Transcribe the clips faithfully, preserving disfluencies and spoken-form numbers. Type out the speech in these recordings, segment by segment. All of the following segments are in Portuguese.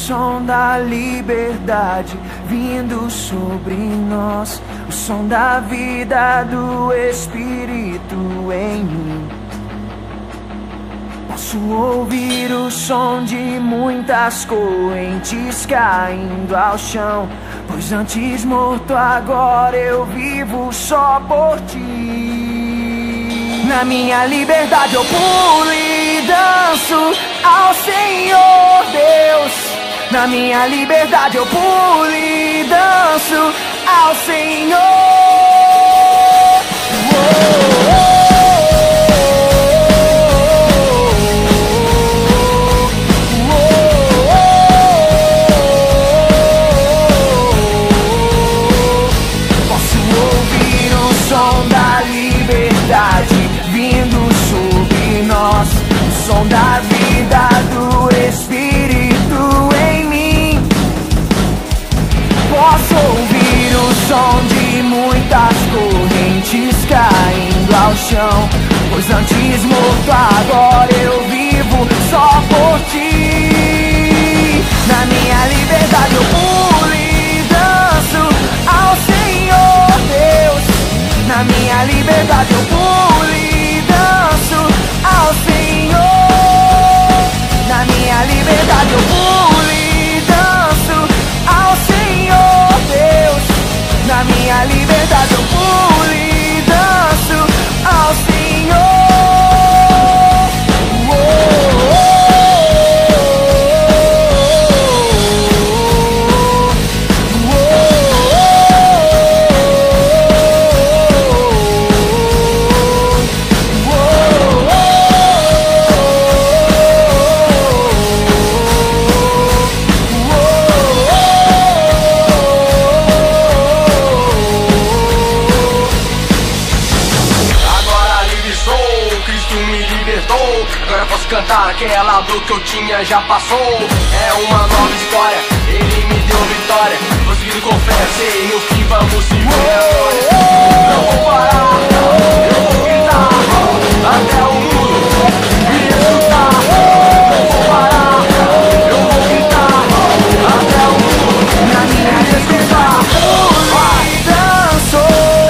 som da liberdade vindo sobre nós, o som da vida do Espírito em mim. Posso ouvir o som de muitas correntes caindo ao chão, pois antes morto agora eu vivo só por ti. Na minha liberdade eu pulo e danço ao Senhor Deus. Na minha liberdade eu pulo e danço ao Senhor. Oh, oh. Vindo sobre nós, o som da vida do Espírito em mim. Posso ouvir o som de muitas correntes caindo ao chão, pois antes morto agora eu vivo só por ti. Na minha liberdade eu pulo e danço ao Senhor Deus. Na minha liberdade eu pulo e danço ao Senhor. Na minha liberdade eu pulo e danço ao Senhor Deus. Na minha liberdade eu pulo e danço ao Senhor. Agora posso cantar aquela dor que eu tinha já passou. É uma nova história, ele me deu vitória. Vou seguindo com fé, sei, no fim vamos se ver. Não vou parar, eu vou gritar até o mundo me escutar. Não vou parar, eu vou gritar até o mundo na minha me escutar. Vai, danço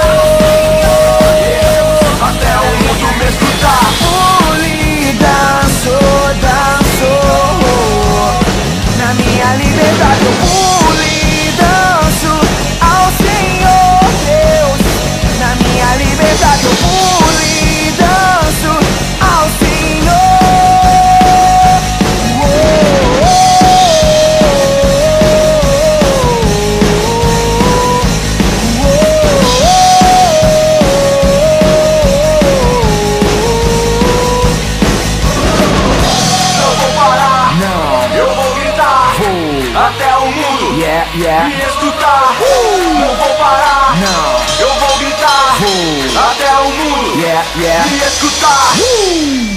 até o mundo me escutar. Danço, danço. Na minha liberdade eu pulo e danço ao Senhor Deus. Na minha liberdade eu pulo e danço ao Senhor. Oh, oh, até o mundo yeah, yeah. me escutar. uh! Não vou parar, não. Eu vou gritar uh! até o mundo yeah, yeah. me escutar. uh!